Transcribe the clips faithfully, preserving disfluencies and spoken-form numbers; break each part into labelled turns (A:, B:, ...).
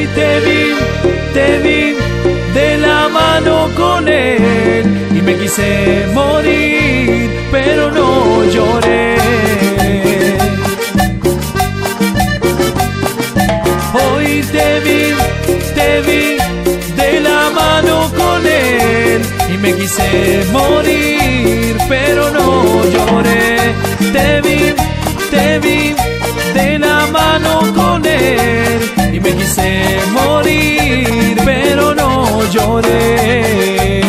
A: Hoy te vi, te vi de la mano con él y me quise morir, pero no lloré. Hoy te vi, te vi de la mano con él y me quise morir, pero no lloré. Te vi, te vi de la mano con él y me quise morir, pero no lloré.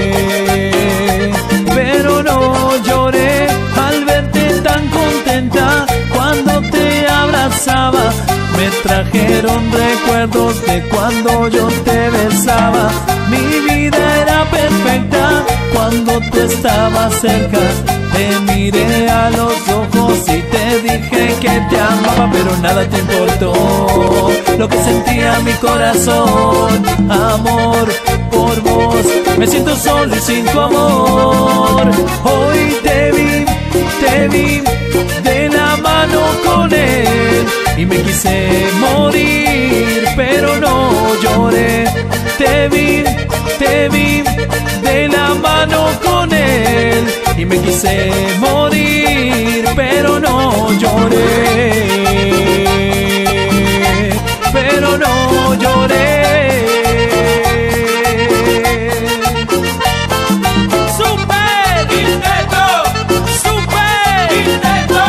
A: Pero no lloré al verte tan contenta cuando te abrazaba. Me trajeron recuerdos de cuando yo te besaba. Mi vida era perfecta cuando te estaba cerca. Te miré a los ojos y te dije que te amaba, pero nada te importó lo que sentía mi corazón. Amor por vos, me siento solo y sin tu amor. Hoy te vi, te vi de la mano con él y me quise morir, pero no lloré. Te vi, te vi de la mano con él y me quise morir, pero no lloré. Pero no lloré. ¡Super intento! ¡Super intento!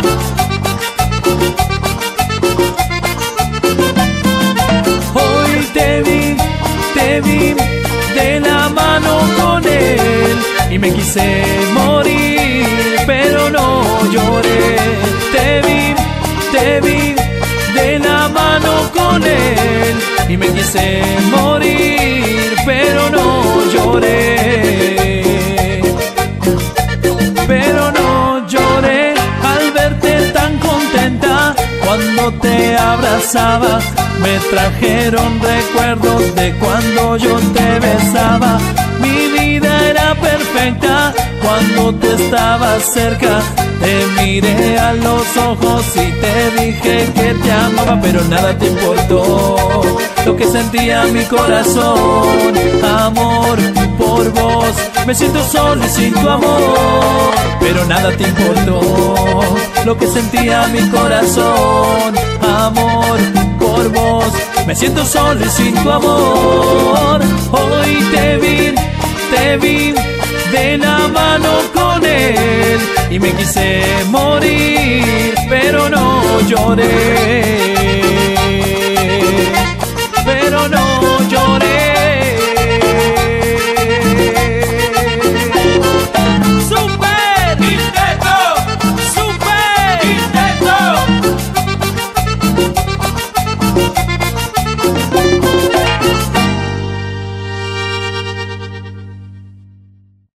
A: Hoy te vi, te vi de la mano con él y me quise morir, pero no lloré. Te vi, te vi de la mano con él y me quise morir, pero no lloré. Pero no lloré al verte tan contenta cuando te abrazaba. Me trajeron recuerdos de cuando yo te besaba. Mi vida era perfecta cuando te estaba cerca. Te miré a los ojos y te dije que te amaba, pero nada te importó lo que sentía mi corazón. Amor por vos, me siento solo y sin tu amor, pero nada te importó lo que sentía mi corazón. Amor por vos, me siento solo y sin tu amor. Hoy te vi, te vi de la mano con él y me quise morir, pero no lloré.